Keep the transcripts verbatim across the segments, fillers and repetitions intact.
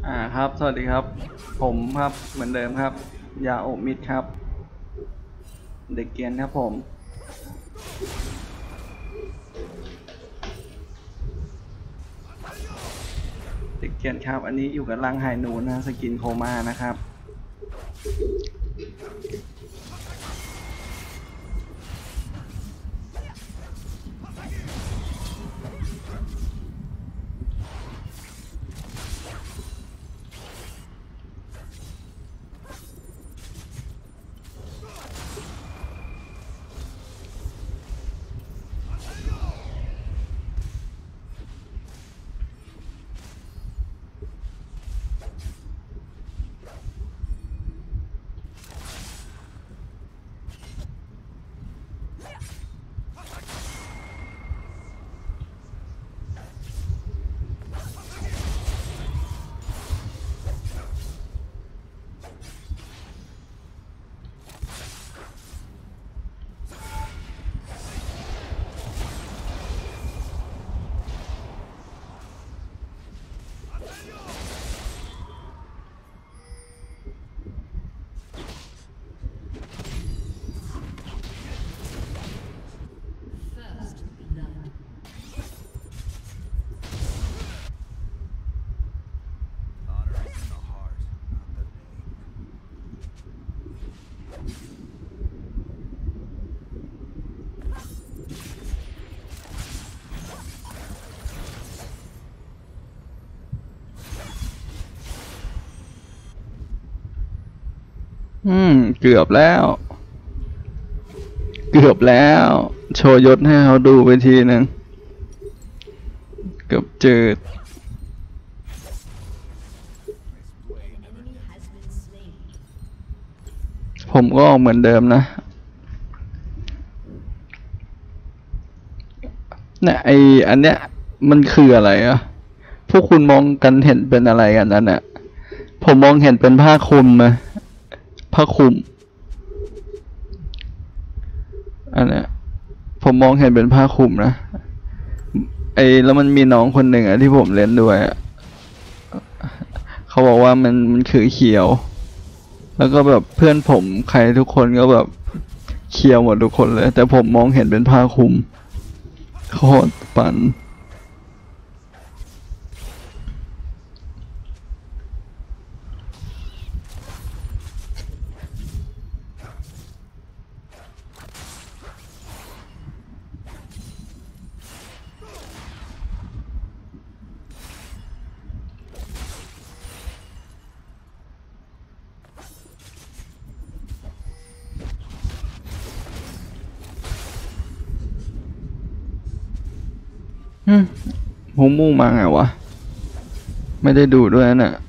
อ่าครับสวัสดีครับผมครับเหมือนเดิมครับยาโอมิดครับเด็กเกียนครับผมเด็กเกียนครับอันนี้อยู่กับร่างไฮนูนะสกินโคม่านะครับอืมเกือบแล้วเกือบแล้วโชว์ยศให้เขาดูไปทีหนึ่งเกือบจืดผมก็เหมือนเดิมนะเนี่ยไออันเนี้ยมันคืออะไรอ่ะพวกคุณมองกันเห็นเป็นอะไรกันนั่นน่ะผมมองเห็นเป็นผ้าคลุมนะผ้าคลุมอันเนี้ยผมมองเห็นเป็นผ้าคลุมนะไอแล้วมันมีน้องคนหนึ่งอะที่ผมเล่นด้วยอะเขาบอกว่ามันมันคือเขียวแล้วก็แบบเพื่อนผมใครทุกคนก็แบบเขียวหมดทุกคนเลยแต่ผมมองเห็นเป็นผ้าคลุมโคตรปั่นอืมผมมุ่งมาไงวะไม่ได้ดูด้วยน่ะ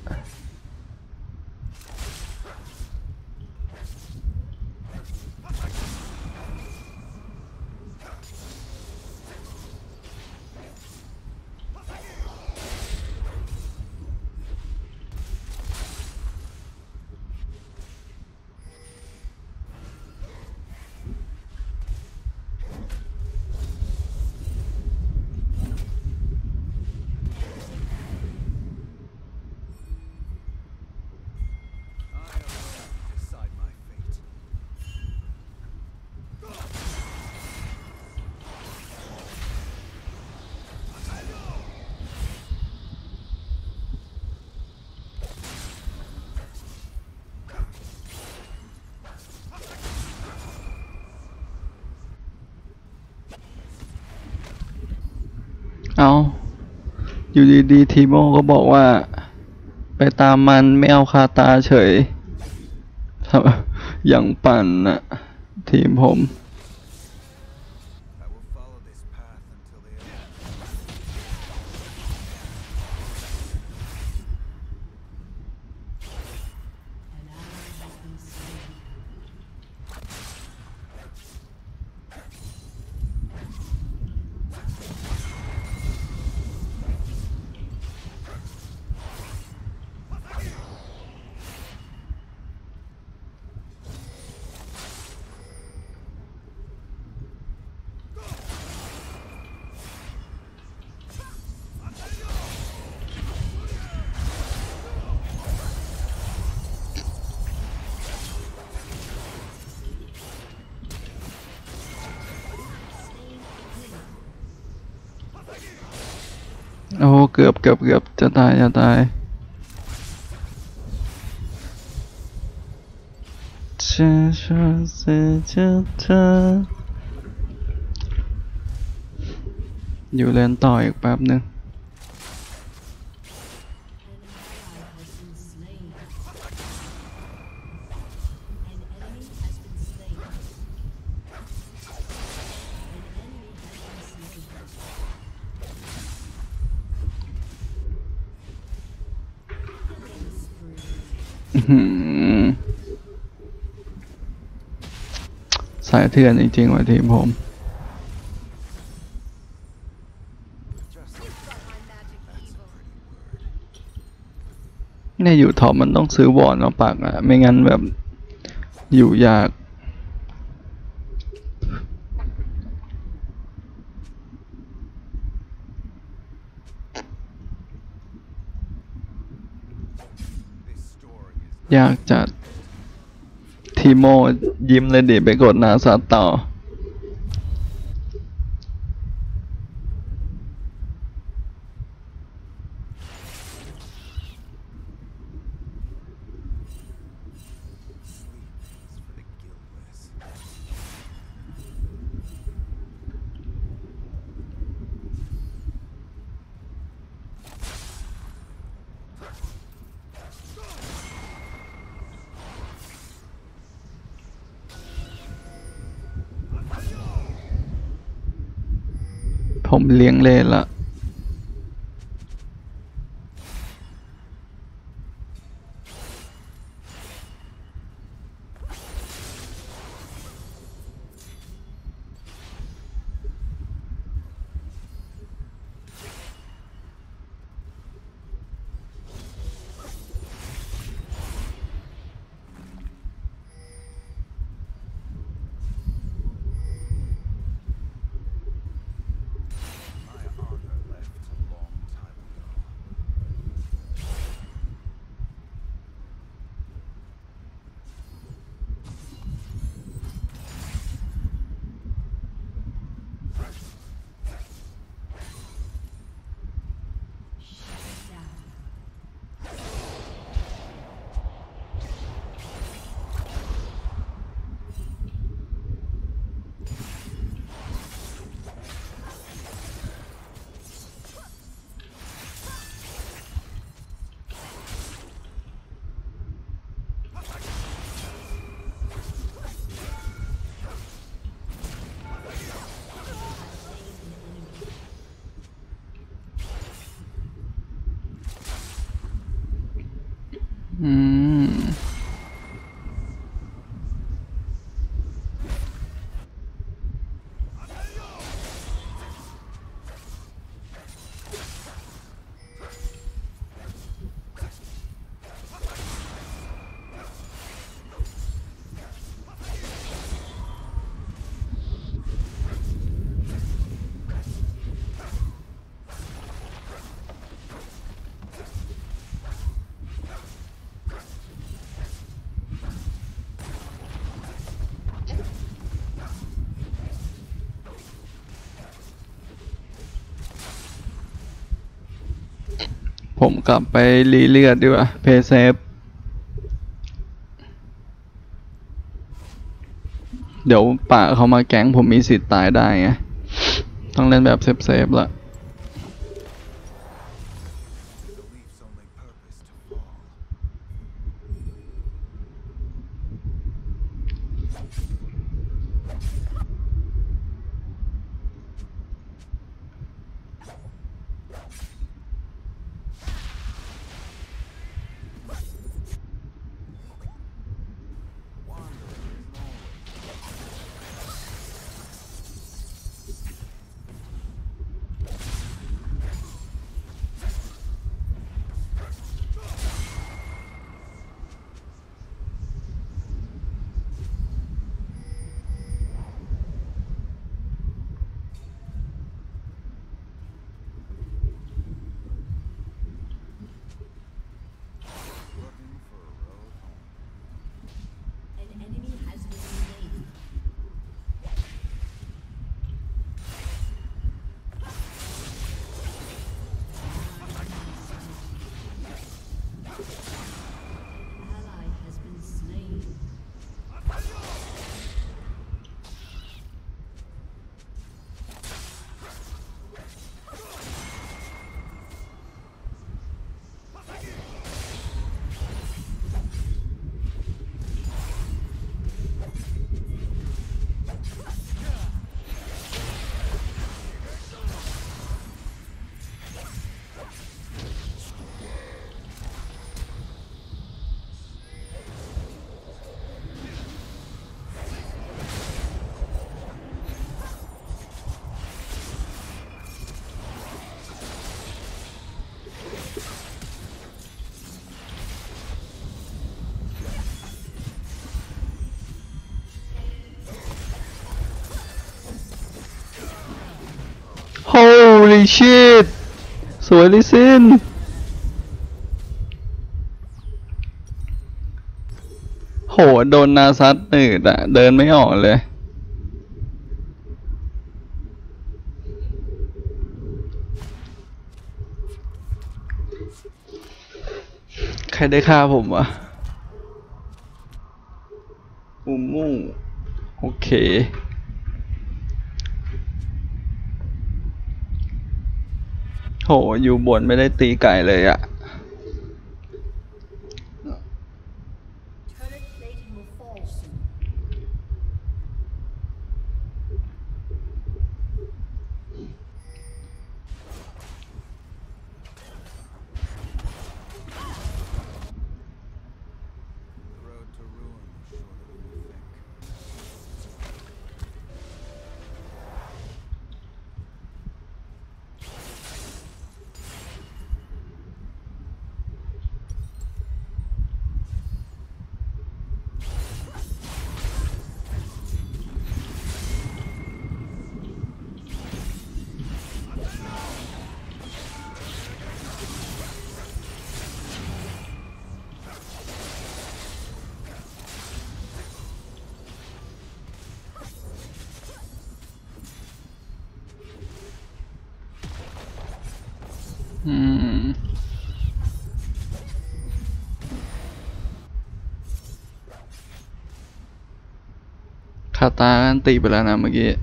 เอาอยู่ดีๆทีโมก็บอกว่าไปตามมันไม่เอาคาตาเฉยทำอย่างปั่นน่ะทีมผมโอ้เกือบเกือบเกือบจะตายจะตายฉันชอบเสียเจอเธออยู่เล่นต่ออีกแป๊บนึงสายเถื่อนจริงๆว่ะทีมผมเนี่ยอยู่ท็อปมันต้องซื้อวอร์ดมาปักอะไม่งั้นแบบอยู่ยากยากจัดทีโมยิ้มเลยดิไปกดนาซัตต่อผมเลี้ยงเลนละอืมผมกลับไปรีเลือดดีกว่าเพย์เซฟเดี๋ยวป่าเขามาแก๊งผมมีสิทธิ์ตายได้ไงต้องเล่นแบบเซฟๆละ Holy shit สวยลิซินโหโดนนาซัดหนืดอะเดินไม่ออกเลยใครได้ฆ่าผมวะมูมูโอเคโหอยู่บนไม่ได้ตีไก่เลยอะอืมคาตาอันตีไปแล้วนะเมื่อกี้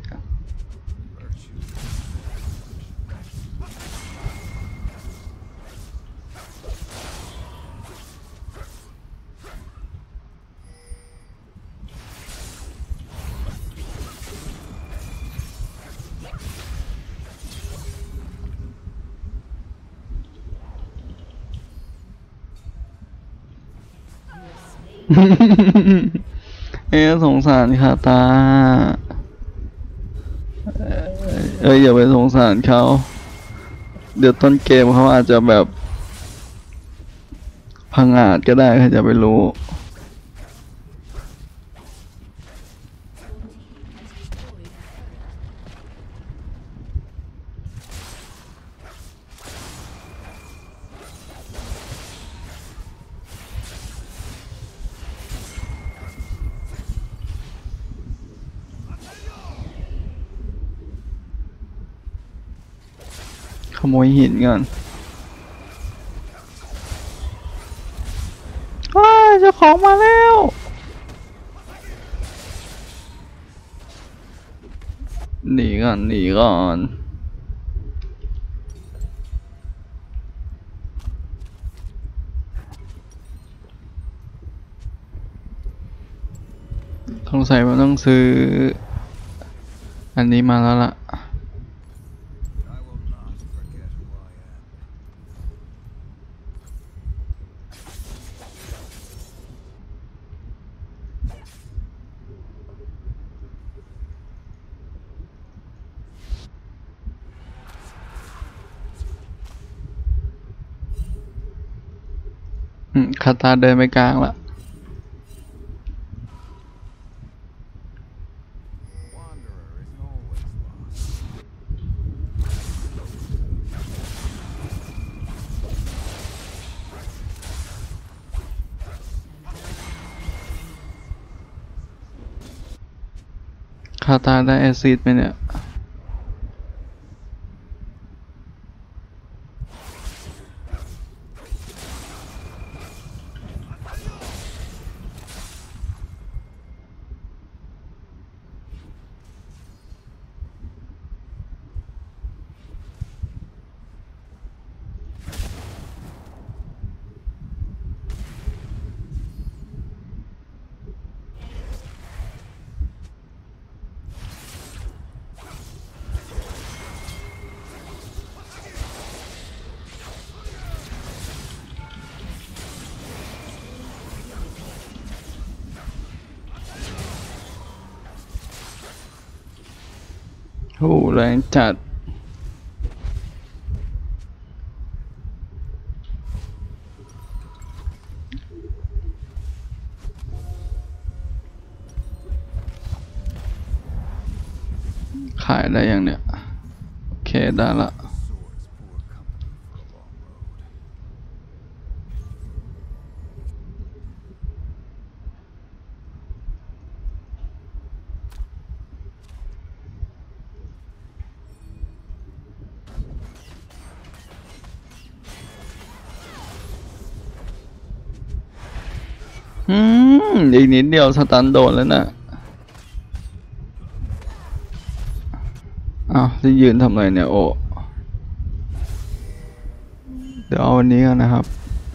เอ้สงสารคาตาเอ้ยอย่าไปสงสารเขาเดี๋ยวต้นเกมเขาอาจจะแบบพังอาจก็ได้ใครจะไปรู้ขโมยหินก่อนว้าเจ้าของมาแล้วหนีก่อนหนีก่อนสงสัยว่าต้องซื้ออันนี้มาแล้วล่ะอืมคาตาเดินไปกลางละคาตาได้แอซิดไหมเนี่ยโอ้แรงจัดขายได้ยังเนี่ยโอเคได้ละอืมอีกนิดเดียวสตันโดนแล้วน่ะอ้าวจะยืนทำไรเนี่ยโอเดี๋ยวเอาวันนี้กันนะครับ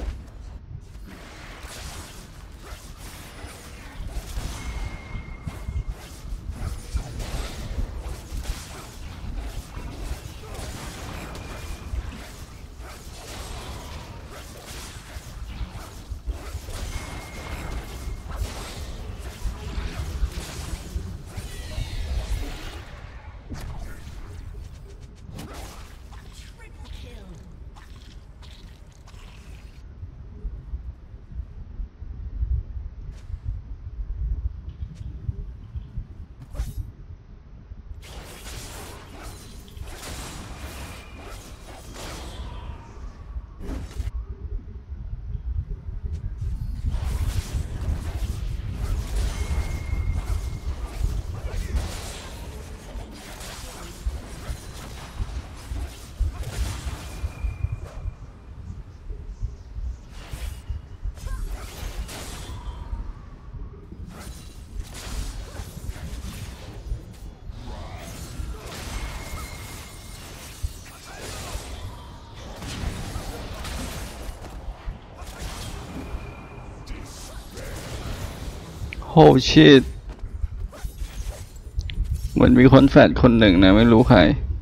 โหชิตเหมือนมีคนแฟดคนหนึ่งนะไม่รู้ใคร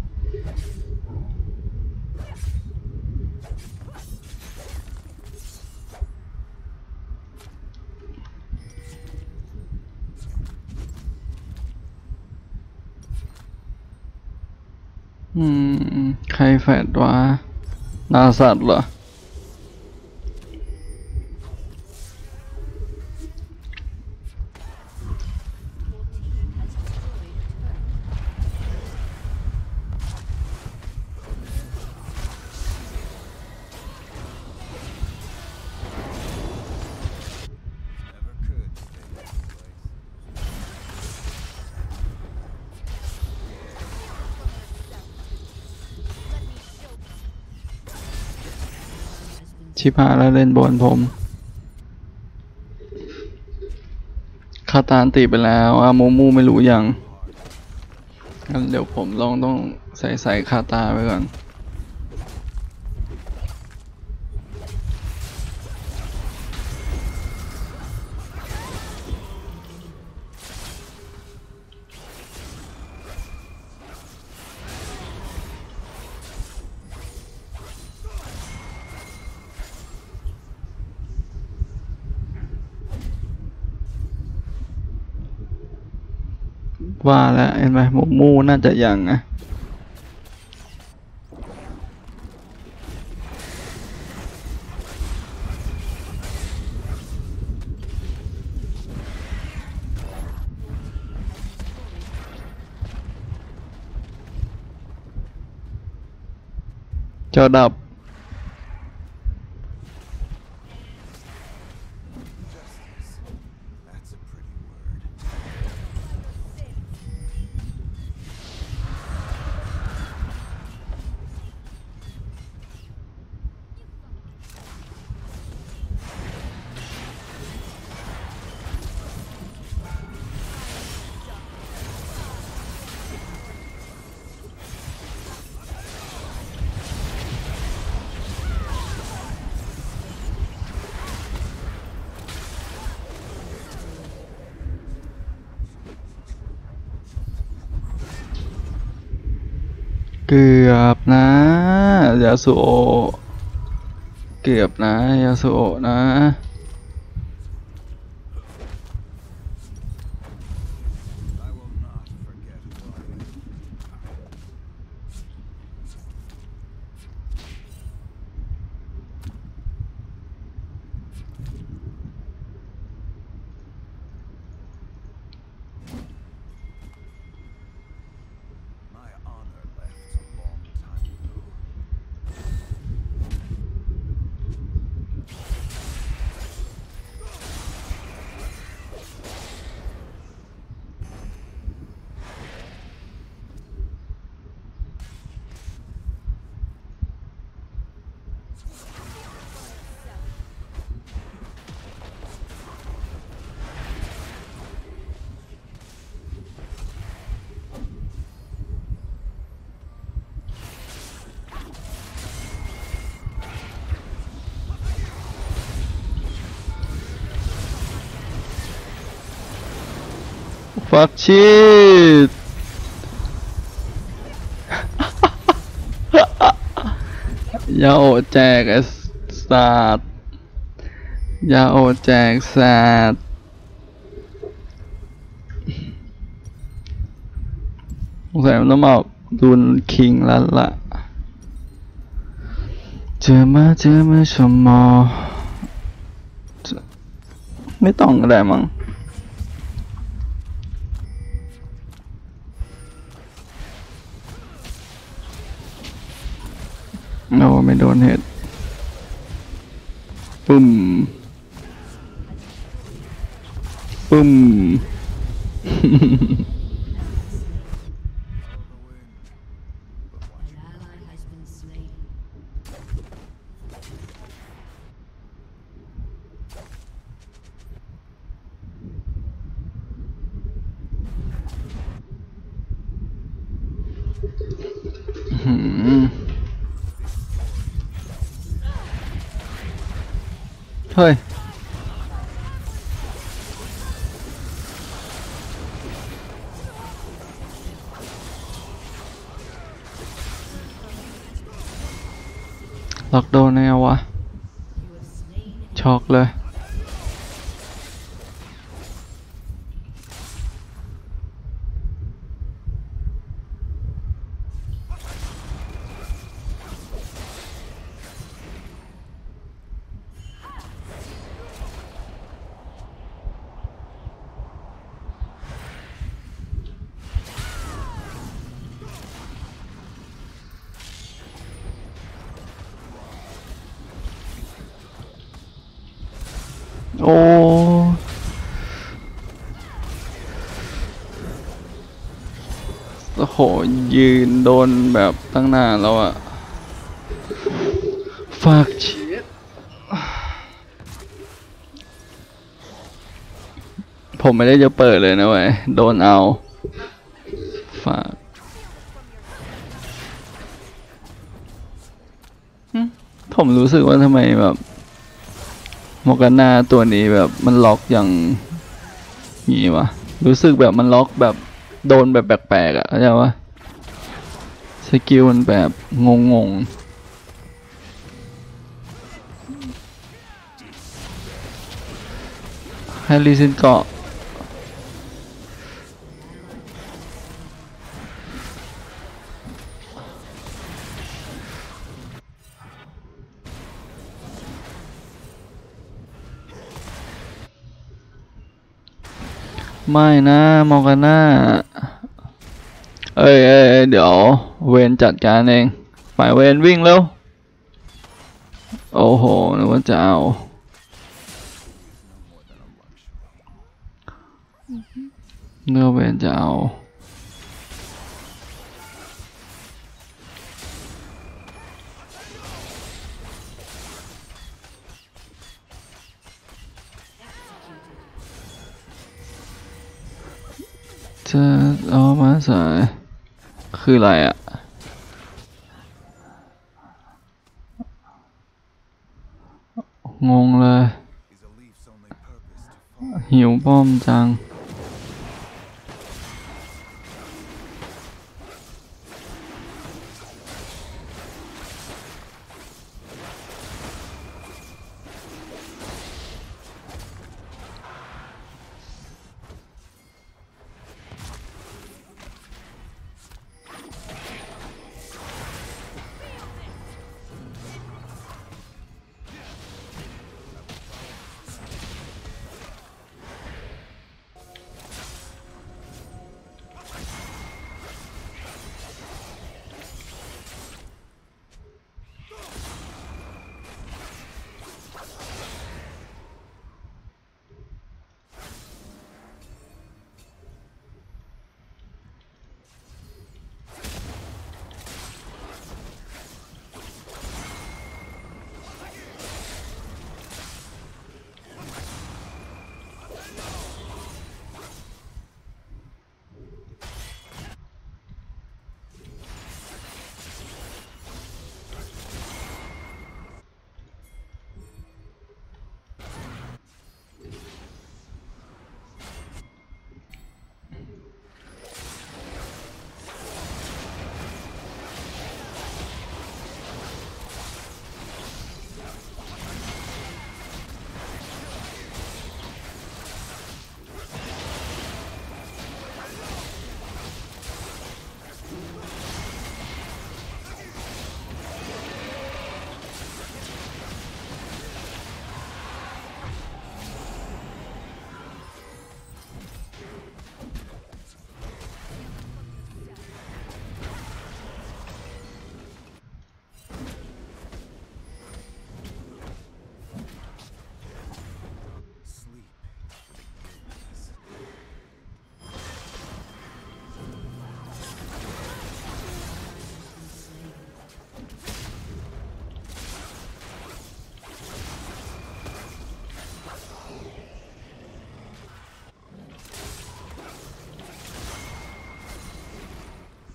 อืมใครแฟดวะนาสัตว์เหรอชิพาแล้วเล่นบนผมคาตานตีไปแล้วอาโมมูไม่รู้ยังงั้นเดี๋ยวผมลองต้องใส่ใส่คาตาไปก่อนว่าแล้วเห็นไหมโมมูน่าจะยังนะจอดับเกือบนะยาสุโอเกือบนะยาสุโอนะฟักชีตยาโอแจกไอ้สัตว์ยาโอแจกสัตว์สงสัยมันต้องมาดูนคิงแล้วล่ะเจอมาเจอมาชมมอไม่ต้องก็ได้มั้งเราไม่โดนเหตุปุ่มปุ่มเฮ้ยล็อกโดนแนววะช็อกเลยโอ้โอ้โหยืนโดนแบบตั้งนานแล้วอะฝากชีตผมไม่ได้จะเปิดเลยนะเว้ยโดนเอาฝากผมรู้สึกว่าทำไมแบบโมกาน่าตัวนี้แบบมันล็อกอย่างงี้วะรู้สึกแบบมันล็อกแบบโดนแบบแปลกๆอ่ะเข้าใจปะสกิลมันแบบงงๆให้รีเซ็ตเกาะไม่นะโมกาน่าเอ้ยเอ้ยเดี๋ยวเวนจัดการเองฝ่ายเวนวิ่งเร็วโอ้โหนึกว่าจะเอาเนื้อเวนจะเอาจะเอามาใส่คืออะไรอ่ะงงเลยหิวป้อมจัง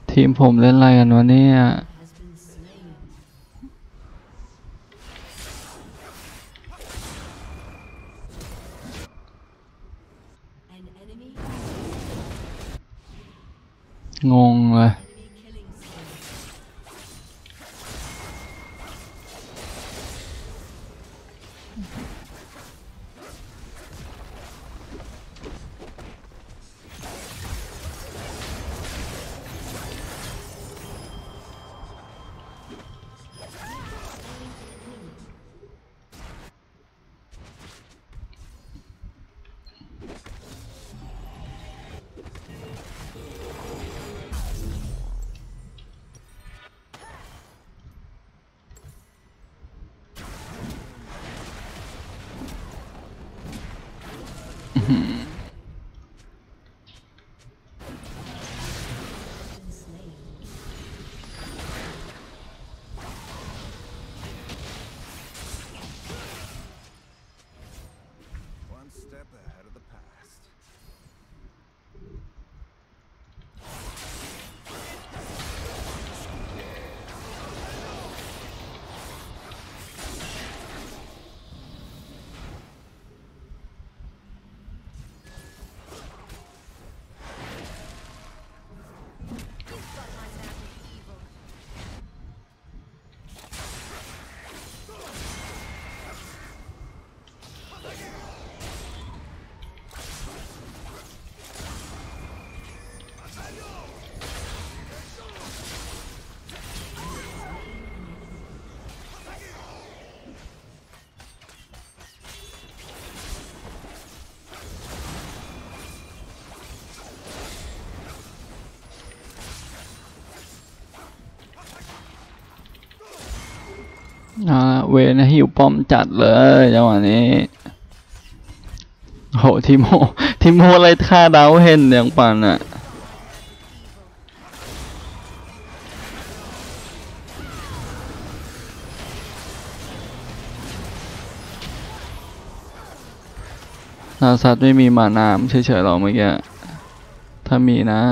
ทีมผมเล่นอะไรกันวะเนี่ยงงเลยอ่าเวนะหิวป้อมจัดเลยจังหวะนี้โหทีโมทีโมอะไรค่าดาวเห็นอย่างปันอ่ะนาซัดไม่มีมาน้ำเฉยๆหรอเมื่อกี้ถ้ามีนะ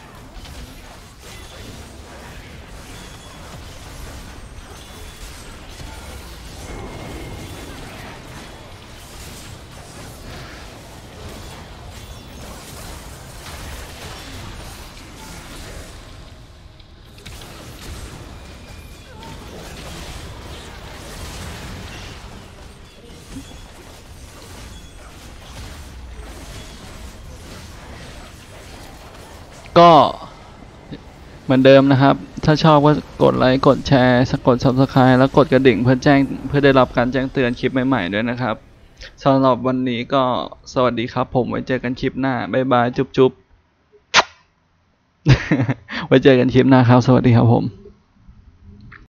ก็เหมือนเดิมนะครับถ้าชอบก็กดไลค์กดแชร์กด ซับสไครบ์ แล้วกดกระดิ่งเพื่อแจ้งเพื่อได้รับการแจ้งเตือนคลิปใหม่ๆด้วยนะครับสำหรับวันนี้ก็สวัสดีครับผมไว้เจอกันคลิปหน้าบ๊ายบายจุ๊บๆ ไว้เจอกันคลิปหน้าครับสวัสดีครับผม